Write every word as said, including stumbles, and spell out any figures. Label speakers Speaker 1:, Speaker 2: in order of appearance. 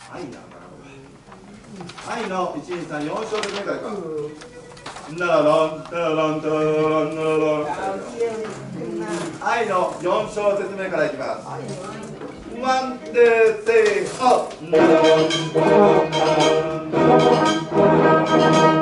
Speaker 1: 愛なんだな、愛のいちにさんよん小節目からいくわ。なららんなららんなららんなららん。愛のよん小節目からいきます。ワン、ツー、スリー、フォー。